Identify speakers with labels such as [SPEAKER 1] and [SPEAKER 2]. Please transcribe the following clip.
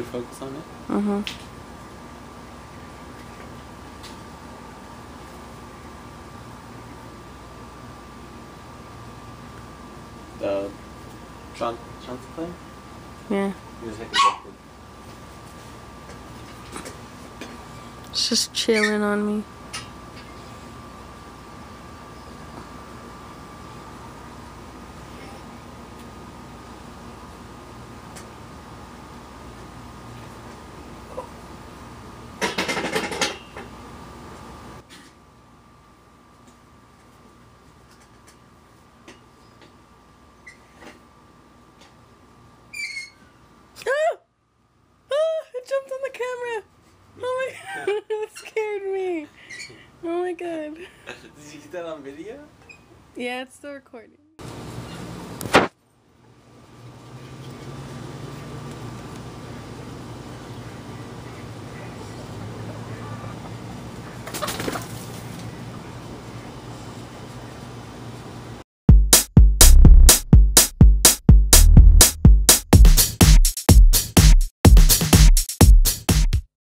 [SPEAKER 1] Good focus on it?
[SPEAKER 2] Mm-hmm.
[SPEAKER 1] The chance play?
[SPEAKER 2] Yeah.
[SPEAKER 1] You just hit the
[SPEAKER 2] It's just chilling on me. It jumped on the camera. Oh my god, that scared me. Oh my god.
[SPEAKER 1] Did you get that on video?
[SPEAKER 2] Yeah, it's still recording.